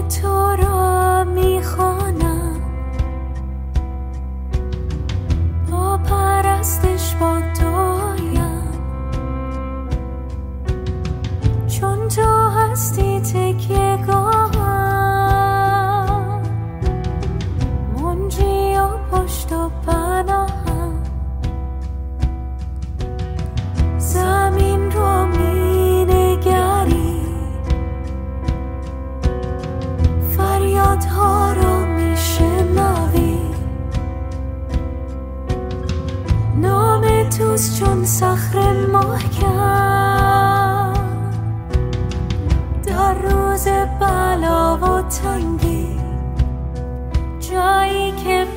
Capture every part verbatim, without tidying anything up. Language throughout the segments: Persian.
تو را میخوانم، با پرستش با تویم، چون تو هستی تکیه گاهم، منجی و پشت و پناهم. زمین رو مینگری، فریادها رو میشنوی، نام توست چون صخر محکم، در روز بلا و تنگی، جایی که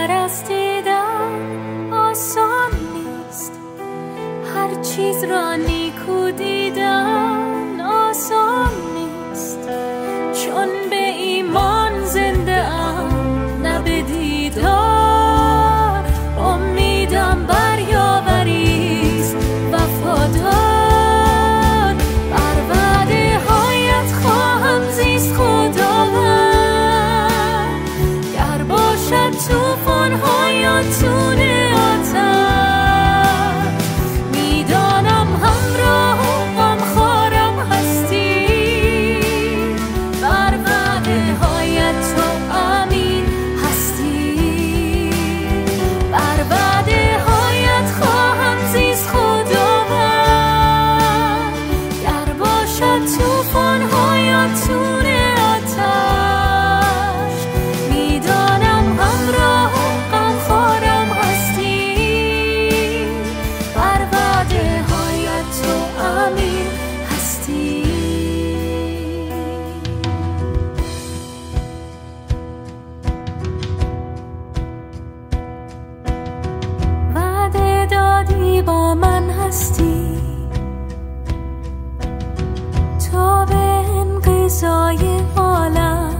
پرستیدن آسان نیست، هر چیز را نیکو دیدن آسان نیست، چون به ایمان زنده ام نه به دیدار، امیدم بر یاوریست وفادار، بر وعده هایت خواهم زیست خداوند، گر باشد طوفان ها یا تون آتش، میدانم همراه و غمخوارم هستی، بر وعده هایت تو امین هستی، بر وعده هایت خواهم زیست خداوند، گر باشد طوفان ها یا تون آتش، میدانم همراه و غمخوارم هستی، بر وعده هایت تو امین هستی. وعده دادی با من هستی، تا به انقضای عالم،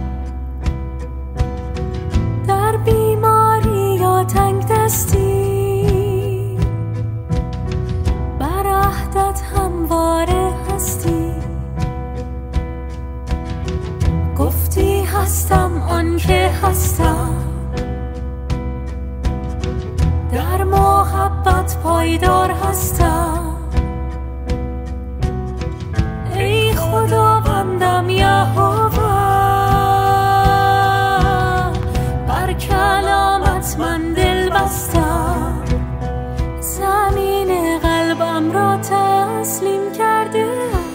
در بیماری یا تنگ دستی، بر عهدت همواره هستی، گفتی هستم آن که هستم، در محبت پایدار هستم، ای خداوندم یهوه، بر کلامت من دل بستم، زمین قلبم را تسلیم کرده،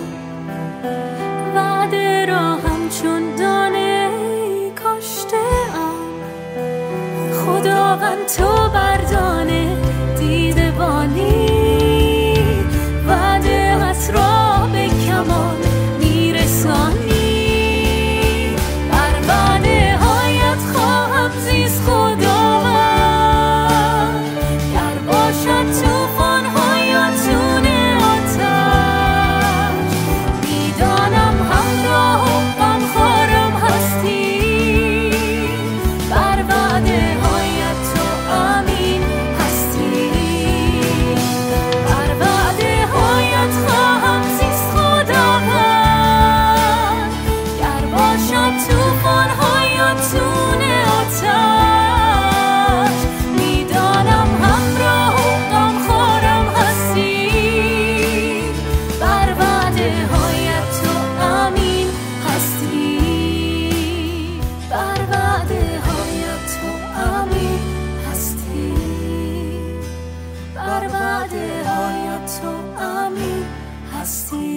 وعده را همچون دانه کاشته ام، خداوند تو بر دانه دیده بانی، وعده‌ات را به کمال میرسانی، بر وعده هایت خواهم زیست خداوند، گر باشد طوفان ها یا تون آتش، میدانم همراه و غمخوارم هستی، بر وعده هایت تو امین هستی، بر وعده هایت خواهم زیست خداوند، گر باشد طوفان ها یا تون آتش، میدانم همراه و غمخوارم هستی، بر وعده هایت تو امین هستی، بر وعده هایت تو امین هستی، بر وعده هایت تو امین هستی.